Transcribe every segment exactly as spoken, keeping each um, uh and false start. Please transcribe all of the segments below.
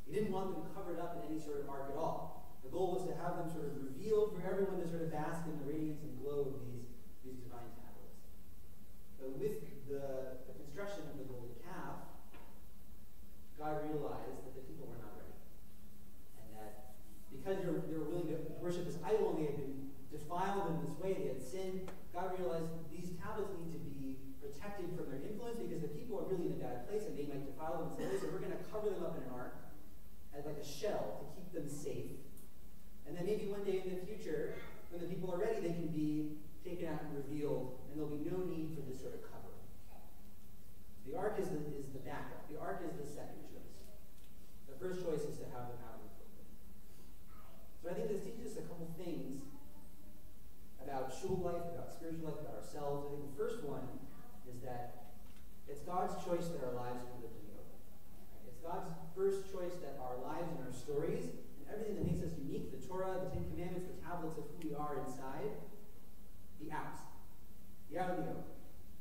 He didn't want them covered up in any sort of ark at all. The goal was to have them sort of revealed for everyone to sort of bask in the radiance and glow of these, these divine tablets. But with the, the construction of the golden calf, God realized that the people were not ready. And that because they were, they were willing to worship this idol and they had been defiled in this way, they had sinned, God realized these tablets need to be protected from their influence because the people are really in a bad place and they might defile them. So we're going to cover them up in an ark as like a shell to keep them safe. And then maybe one day in the future, when the people are ready, they can be taken out and revealed, and there'll be no need for this sort of covering. The ark is the, is the backup. The ark is the second choice. The first choice is to have them out in the open. So I think this teaches us a couple things about shul life, about spiritual life, about ourselves. I think the first one is that it's God's choice that our lives are lived in the open. Right? It's God's first choice that our lives and our stories and everything that makes us unique, the Torah, the Ten Commandments, the tablets of who we are inside, be out. Be out in the open.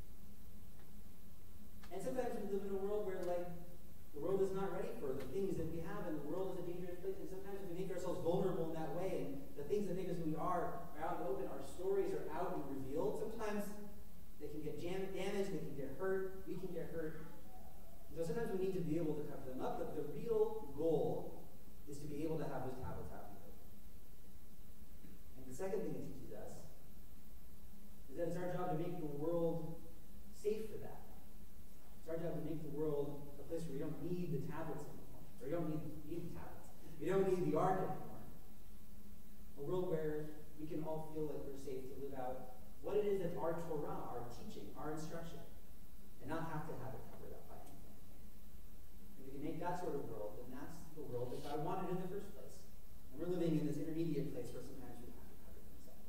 And sometimes we live in a world where, like, the world is not ready for the things that we have, and the world is a dangerous place. And sometimes we make ourselves vulnerable in that way, and the things that make us who we are are out in the open. Our stories are out and revealed. Sometimes they can get jam- damaged, they can get hurt, we can get hurt. And so sometimes we need to be able to cover them up, but the real goal is to be able to have those tablets out in the open. And the second thing it teaches us is that it's our job to make the world safe for that. It's our job to make the world a place where we don't need the tablets anymore. Or we don't need, need the tablets. We don't need the ark anymore. A world where we can all feel like we're safe to live out what it is that's our Torah, our teaching, our instruction, and not have to have it covered up by anything. If we can make that sort of world, then that's the world that God wanted in the first place. And we're living in this intermediate place where sometimes we have to cover things up.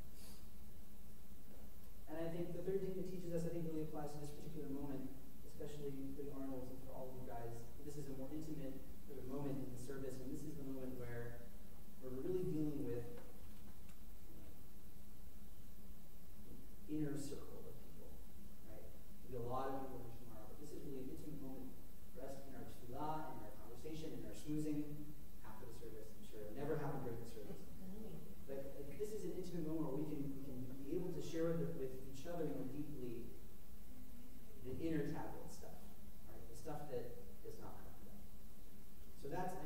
And I think the third thing it teaches us, I think really applies to this particular moment, especially for the Arnolds and for all of you guys. This is a more intimate sort of moment in the service, and this is the moment where, where we're really dealing with an inner circle of people, right? There'll be a lot of people here tomorrow, but this is really an intimate moment for us in our tefillah, in our conversation, in our schmoozing after the service. I'm sure it'll never happen during the service. Like, like this is an intimate moment where we can, we can be able to share with, with each other more deeply the inner tablet stuff, right? The stuff that is not covered up. So that's, I